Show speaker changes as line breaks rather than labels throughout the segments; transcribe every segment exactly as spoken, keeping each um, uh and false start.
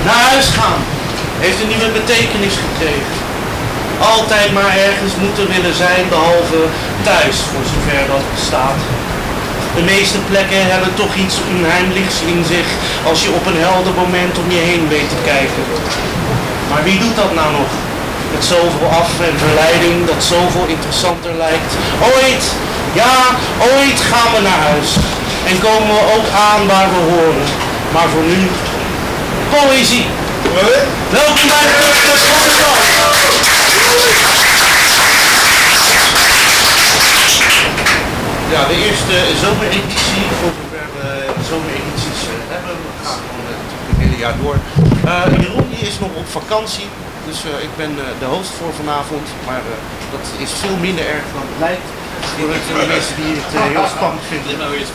Naar huis gaan heeft een nieuwe betekenis gekregen. Altijd maar ergens moeten willen zijn, behalve thuis, voor zover dat bestaat. De meeste plekken hebben toch iets onheimelijks in zich als je op een helder moment om je heen weet te kijken. Maar wie doet dat nou nog? Met zoveel af en verleiding dat zoveel interessanter lijkt. Ooit, ja, ooit gaan we naar huis. En komen we ook aan waar we horen. Maar voor nu, poëzie. Welkom bij de Club van de Stad. Ja, de eerste zomereditie, voor zover we zomeredities hebben. We gaan gewoon het hele jaar door. Uh, Jeroen die is nog op vakantie, dus uh, ik ben uh, de host voor vanavond. Maar uh, dat is veel minder erg dan het lijkt. Voor de mensen die het uh, heel spannend vinden.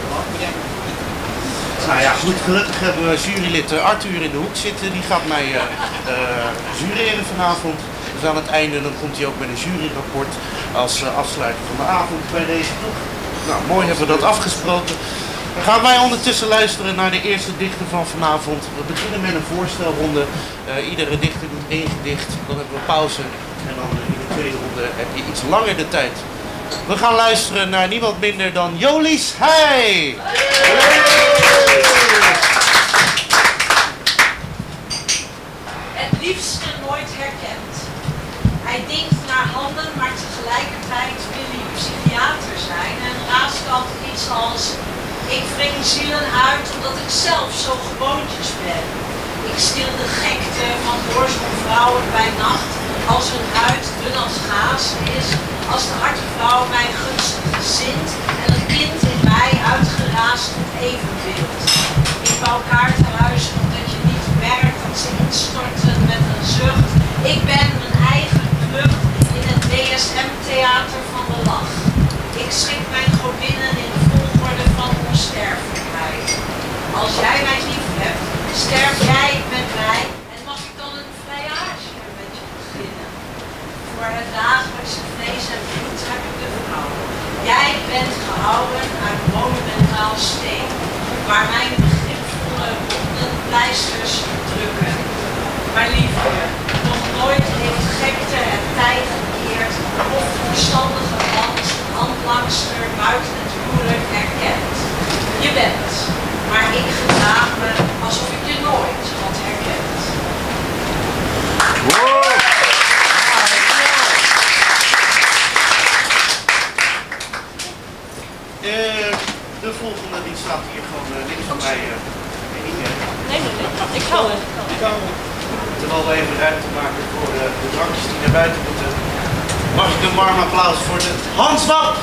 Nou ja, goed, gelukkig hebben we jurylid Arthur in de hoek zitten. Die gaat mij uh, uh, jureren vanavond. Dus aan het einde dan komt hij ook met een juryrapport als uh, afsluiting van de avond bij deze toch. Nou, mooi hebben we dat afgesproken. Dan gaan wij ondertussen luisteren naar de eerste dichter van vanavond. We beginnen met een voorstelronde. Uh, iedere dichter doet één gedicht. Dan hebben we pauze. En dan uh, in de tweede ronde heb je iets langer de tijd. We gaan luisteren naar niemand minder dan Jolies Heij.
Het liefste nooit herkend. Hij denkt naar handen, maar tegelijkertijd wil hij psychiater zijn en raast altijd iets als: ik wring zielen uit omdat ik zelf zo gewoontjes ben. Ik stil de gekte van doorsnee-vrouwen bij nacht als hun huid dun als gaas is, als de hartenvrouw mij gunstig gezint en het kind in mij uitgeraasd tot evenbeeld. Ik wou kaartenhuizen omdat je niet merkt dat ze instorten met een zucht. Ik ben mijn eigen klucht in het D S M-theater van de lach. Ik schik mijn godinnen in volgorde van onsterfelijkheid. Als jij mij lief hebt, sterf jij met mij en mag ik dan een vrijage met je beginnen. Voor het dagelijkse vlees en bloed heb ik de vrouw. Jij bent gehouden uit monumentaal steen, waar mijn begripvolle wonden pleisters drukken. Maar liefde, nog nooit heeft gekte het tij gekeerd of de verstandige hand handlangster buiten het huwelijk erkend. Je bent, maar ik gedraag me alsof ik je nooit had herkend.
Wow. Uh, de volgende die staat hier gewoon uh, links van mij. Uh, nee, nee, nee, ik hou het. Terwijl we even ruimte maken voor uh, de drankjes die naar buiten moeten. Mag ik een warm applaus voor de Hanswap?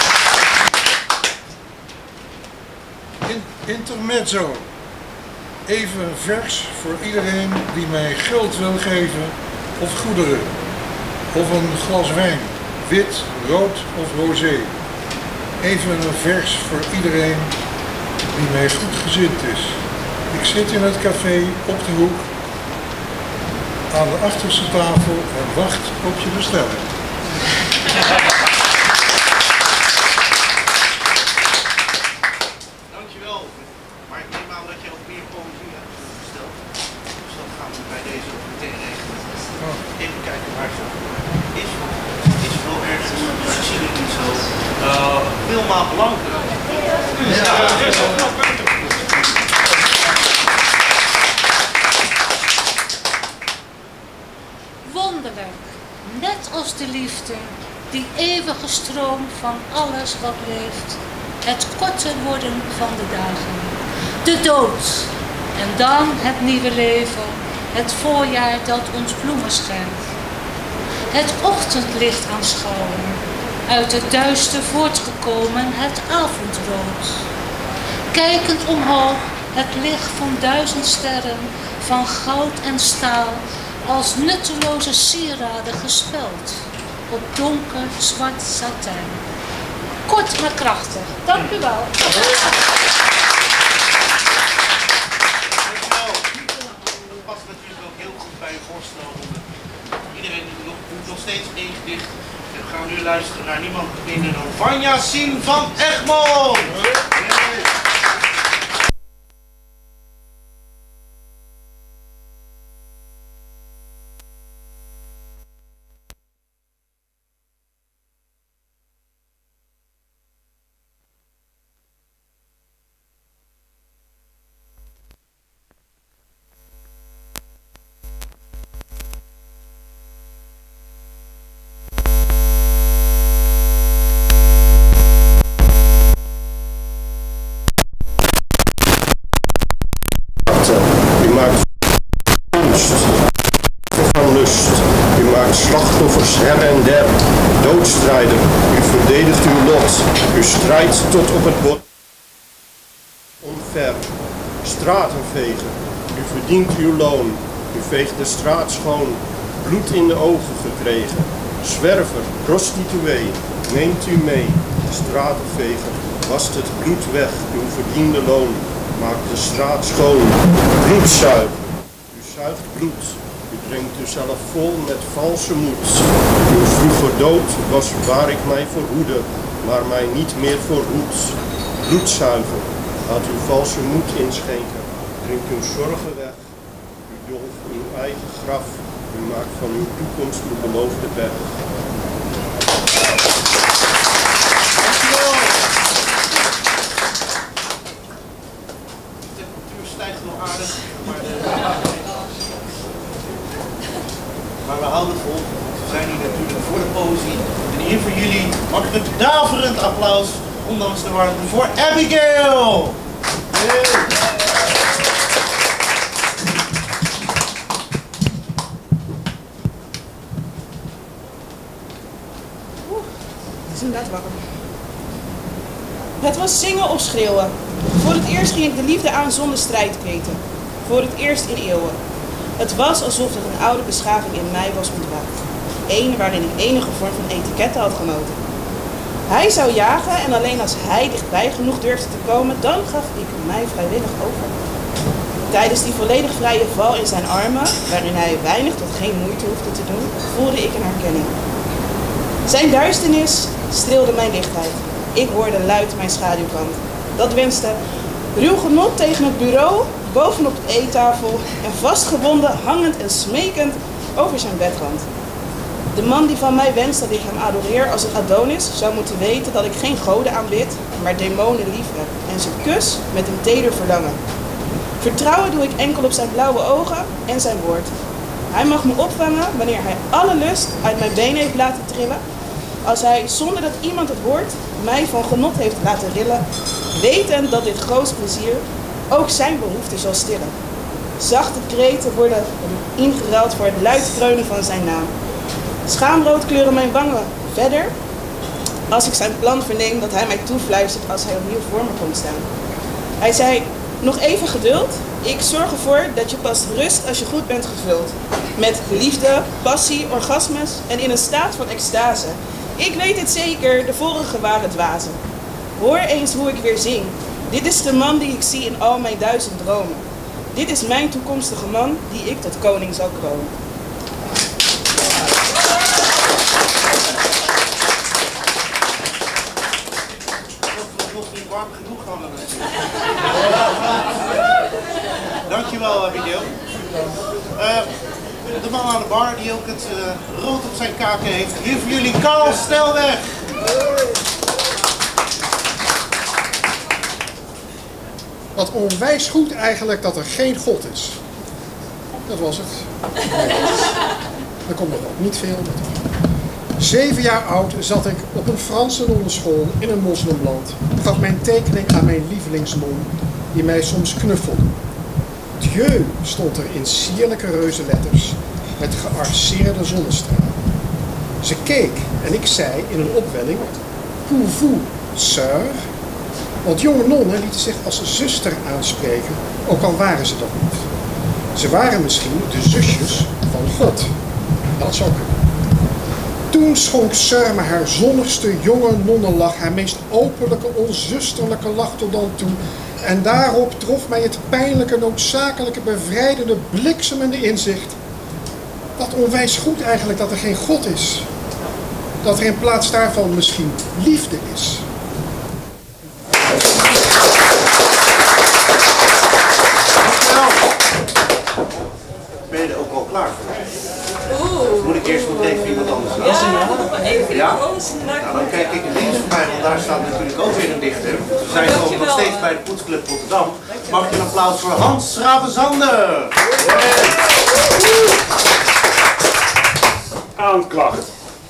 In, intermezzo. Even een vers voor iedereen die mij geld wil geven of goederen. Of een glas wijn, wit, rood of rosé. Even een vers voor iedereen die mij goed gezind is. Ik zit in het café op de hoek aan de achterste tafel en wacht op je bestelling.
Dankjewel. Maar ik neem aan dat je ook meer poëzie hebt besteld. Dus dat gaan we bij deze ook meteen regelen. Even kijken waar ze is. Is wel ergens. Ik zie het niet zo. Uh, Wilma Blanke. Ja.
Wonderlijk, net als de liefde, die eeuwige stroom van alles wat leeft, het korter worden van de dagen, de dood en dan het nieuwe leven, het voorjaar dat ons bloemen schenkt. Het ochtendlicht aanschouwen, uit het duister voortgekomen het avondrood. Kijkend omhoog, het licht van duizend sterren, van goud en staal, als nutteloze sieraden gespeld op donker zwart satijn. Kort maar krachtig. Dank u wel.
Dankjewel. Dat past natuurlijk ook heel goed bij een voorstelronde. Iedereen doet nog, doet nog steeds één gedicht. En we gaan nu luisteren naar niemand minder dan Vanja Sien van Egmond.
U maakt slachtoffers her en der. Doodstrijder, u verdedigt uw lot. U strijdt tot op het bot. Omver, stratenveger, u verdient uw loon. U veegt de straat schoon, bloed in de ogen gekregen. Zwerver, prostituee, neemt u mee. Stratenveger, wast het bloed weg, uw verdiende loon. Maakt de straat schoon, bloedzuiger. U zuigt bloed, u drinkt uzelf vol met valse moed. Uw vroege dood was waar ik mij voor hoede, maar mij niet meer voor hoed. Bloedzuiger, laat uw valse moed inschenken. Drink uw zorgen weg, u dolf uw eigen graf. U maakt van uw toekomst de beloofde berg.
Maar, de... maar we houden vol. We zijn hier natuurlijk voor de poëzie. En hier voor jullie mag ik een daverend applaus, ondanks de warmte, voor Abigail! Hey.
Het is inderdaad wakker. Het was zingen of schreeuwen. Voor het eerst ging ik de liefde aan zonder strijdkreten. Voor het eerst in eeuwen. Het was alsof er een oude beschaving in mij was ontwaakt. Eén waarin ik enige vorm van etiketten had genoten. Hij zou jagen en alleen als hij dichtbij genoeg durfde te komen, dan gaf ik mij vrijwillig over. Tijdens die volledig vrije val in zijn armen, waarin hij weinig tot geen moeite hoefde te doen, voelde ik een herkenning. Zijn duisternis streelde mijn lichtheid. Ik hoorde luid mijn schaduwkant. Dat wenste ruw genot tegen het bureau, bovenop de eettafel en vastgebonden, hangend en smekend over zijn bedrand. De man die van mij wenst dat ik hem adoreer als een Adonis, zou moeten weten dat ik geen goden aanbid, maar demonen liefheb en zijn kus met een teder verlangen. Vertrouwen doe ik enkel op zijn blauwe ogen en zijn woord. Hij mag me opvangen wanneer hij alle lust uit mijn benen heeft laten trillen. Als hij, zonder dat iemand het hoort, mij van genot heeft laten rillen, wetend dat dit groot plezier ook zijn behoefte zal stillen. Zachte kreten worden ingeruild voor het luid kreunen van zijn naam. Schaamrood kleuren mijn wangen verder, als ik zijn plan verneem dat hij mij toefluistert als hij opnieuw voor me komt staan. Hij zei, nog even geduld, ik zorg ervoor dat je pas rust als je goed bent gevuld. Met liefde, passie, orgasmes en in een staat van extase. Ik weet het zeker, de vorige waren dwazen. Hoor eens hoe ik weer zing. Dit is de man die ik zie in al mijn duizend dromen. Dit is mijn toekomstige man die ik tot koning zal kronen.
Nog niet warm genoeg hadden natuurlijk. Dankjewel, Abigail. Uh, de man aan de bar die ook het uh, rood op zijn kaken heeft. Hier voor jullie Karl Stelweg.
Wat onwijs goed eigenlijk dat er geen God is. Dat was het. Er komt nog ook niet veel. Zeven jaar oud zat ik op een Franse nonnenschool in een moslimland. Gaf mijn tekening aan mijn lievelingsnon, die mij soms knuffelde. Dieu stond er in sierlijke reuzenletters met gearceerde zonnestralen. Ze keek en ik zei in een opwelling, pouvez-vous, sœur? Want jonge nonnen lieten zich als zuster aanspreken, ook al waren ze dat niet. Ze waren misschien de zusjes van God. Dat zou kunnen. Toen schonk Sœur me haar zonnigste jonge nonnenlach, haar meest openlijke, onzusterlijke lach tot dan toe. En daarop trof mij het pijnlijke, noodzakelijke, bevrijdende, bliksemende inzicht. Wat onwijs goed eigenlijk dat er geen God is. Dat er in plaats daarvan misschien liefde is.
Ben je er ook al klaar voor? Oeh. Moet ik eerst nog even iemand anders laten?
Ja, even
ja?
anders.
Nou, dan kijk ik links van mij, want daar staat natuurlijk ook weer een dichter. We zijn gewoon nog steeds bij de Poetsclub Rotterdam. Mag je een applaus voor Hans Schravenzander?
Aanklacht.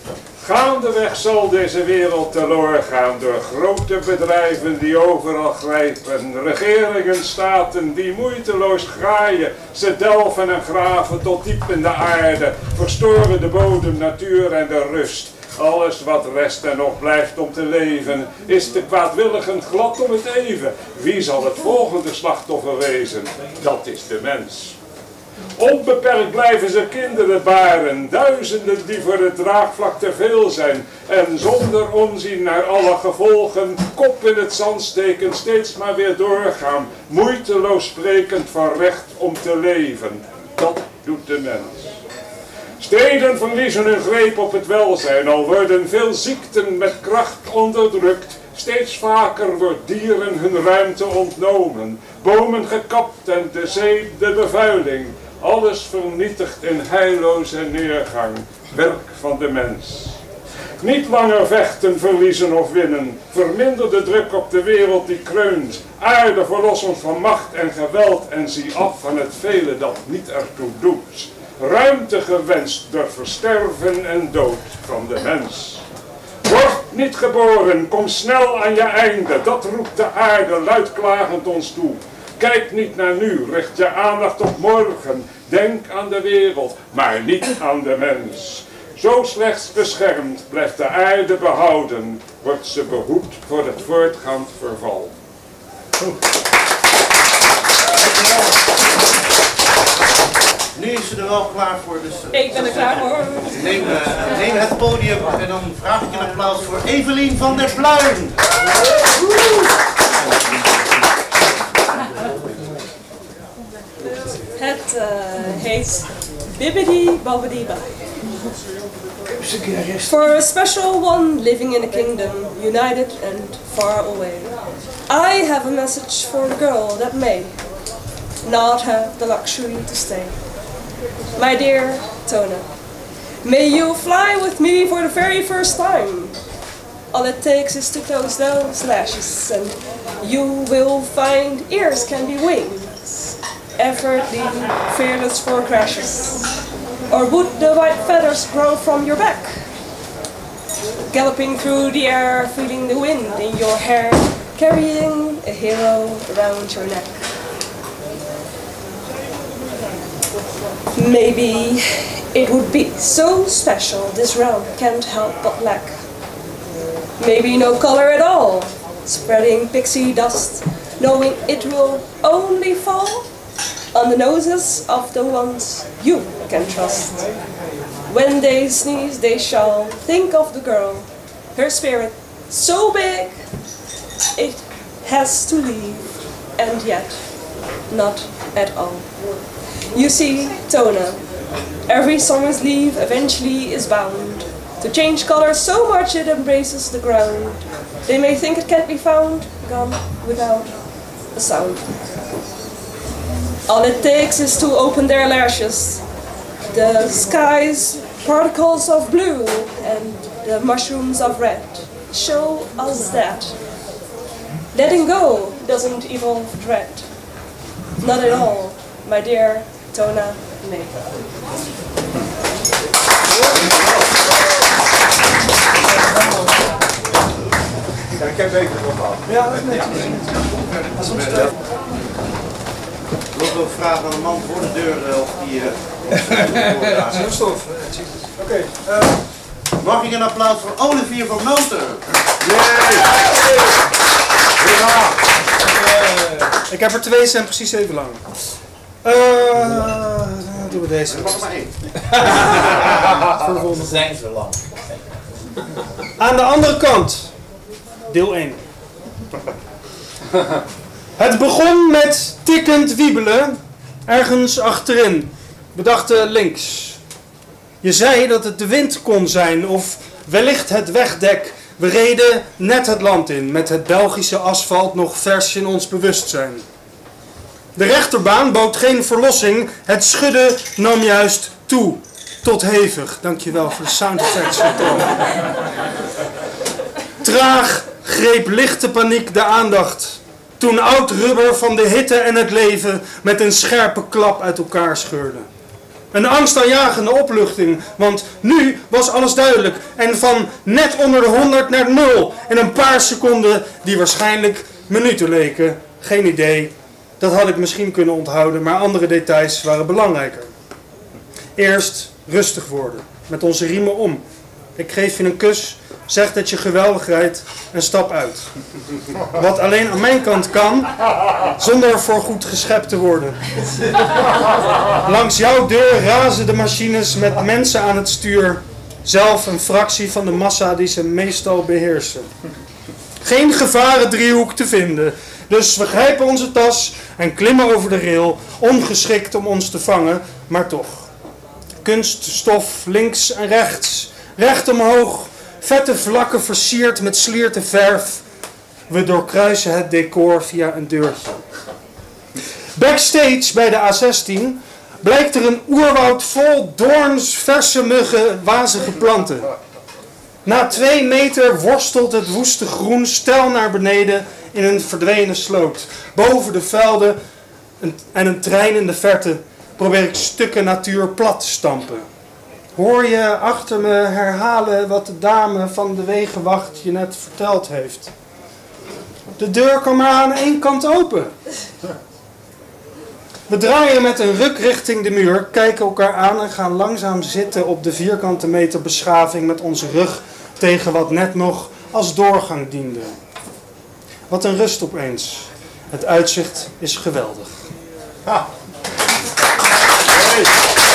Gaandeweg zal deze wereld teloor gaan door grote bedrijven die overal grijpen, regeringen, staten die moeiteloos graaien, ze delven en graven tot diep in de aarde, verstoren de bodem, natuur en de rust. Alles wat rest en nog blijft om te leven, is de kwaadwilligen glad om het even. Wie zal het volgende slachtoffer wezen? Dat is de mens. Onbeperkt blijven ze kinderen baren, duizenden die voor het draagvlak te veel zijn. En zonder omzien naar alle gevolgen, kop in het zand steken, steeds maar weer doorgaan. Moeiteloos sprekend van recht om te leven. Dat doet de mens. Steden verliezen hun greep op het welzijn, al worden veel ziekten met kracht onderdrukt. Steeds vaker wordt dieren hun ruimte ontnomen, bomen gekapt en de zee de bevuiling. Alles vernietigd in heilloze neergang, werk van de mens. Niet langer vechten, verliezen of winnen, verminder de druk op de wereld die kreunt. Aarde verlos ons van macht en geweld en zie af van het vele dat niet ertoe doet. Ruimte gewenst door versterven en dood van de mens. Word niet geboren, kom snel aan je einde, dat roept de aarde luidklagend ons toe. Kijk niet naar nu, richt je aandacht op morgen, denk aan de wereld, maar niet aan de mens. Zo slechts beschermd blijft de aarde behouden, wordt ze behoed voor het voortgaand verval.
Nu is ze er wel klaar voor, dus...
Ik ben er klaar voor.
Neem, uh, neem het podium en dan vraag ik een applaus voor Evelien van der Pluijm.
Het uh, heet Bibbidi Bobbidi Bye. For a special one living in a kingdom, united and far away, I have a message for a girl that may not have the luxury to stay. My dear Tona, may you fly with me for the very first time. All it takes is to close those lashes and you will find ears can be wings, effortlessly fearless for crashes. Or would the white feathers grow from your back? Galloping through the air, feeling the wind in your hair, carrying a hero around your neck. Maybe it would be so special this realm can't help but lack. Maybe no color at all, spreading pixie dust, knowing it will only fall on the noses of the ones you can trust. When they sneeze, they shall think of the girl, her spirit so big it has to leave, and yet not at all. You see, Tona, every summer's leaf eventually is bound to change color so much it embraces the ground. They may think it can't be found, gone without a sound. All it takes is to open their lashes. The sky's particles of blue and the mushrooms of red show us that letting go doesn't evolve dread. Not at all, my dear Tona May.
Ja, ik heb even nog gehad.
Ja, dat is netjes. Ik wil ook vragen aan de man voor de deur uh, of die... Uh,
Zuurstof.
Oké. Uh, mag ik een applaus voor Olivier van Noten?
Ja. Ik heb er twee, ze zijn precies even lang. Uh, doen we deze.
Er mag er maar één.
Voor de volgende.
Ze zijn zo lang.
Aan de andere kant. Deel één. Het begon met tikkend wiebelen, ergens achterin. We dachten links. Je zei dat het de wind kon zijn, of wellicht het wegdek. We reden net het land in, met het Belgische asfalt nog vers in ons bewustzijn. De rechterbaan bood geen verlossing, het schudden nam juist toe. Tot hevig. Dankjewel voor de sound effects. Traag greep lichte paniek de aandacht. Toen oud rubber van de hitte en het leven met een scherpe klap uit elkaar scheurde. Een angstaanjagende opluchting, want nu was alles duidelijk. En van net onder de honderd naar nul in een paar seconden die waarschijnlijk minuten leken. Geen idee. Dat had ik misschien kunnen onthouden, maar andere details waren belangrijker. Eerst rustig worden, met onze riemen om. Ik geef je een kus, zeg dat je geweldig rijdt en stap uit. Wat alleen aan mijn kant kan, zonder voor goed geschept te worden. Langs jouw deur razen de machines met mensen aan het stuur. Zelf een fractie van de massa die ze meestal beheersen. Geen gevarendriehoek te vinden. Dus we grijpen onze tas en klimmen over de rail, ongeschikt om ons te vangen, maar toch. Kunststof links en rechts, recht omhoog, vette vlakken versierd met slierte verf. We doorkruisen het decor via een deurtje. Backstage bij de A zestien blijkt er een oerwoud vol doorns, verse muggen, wazige planten. Na twee meter worstelt het woeste groen steil naar beneden in een verdwenen sloot. Boven de velden en een trein in de verte probeer ik stukken natuur plat te stampen. Hoor je achter me herhalen wat de dame van de wegenwacht je net verteld heeft. De deur kan maar aan één kant open. We draaien met een ruk richting de muur, kijken elkaar aan en gaan langzaam zitten op de vierkante meter beschaving met onze rug tegen wat net nog als doorgang diende. Wat een rust opeens. Het uitzicht is geweldig.
Ha. Hey.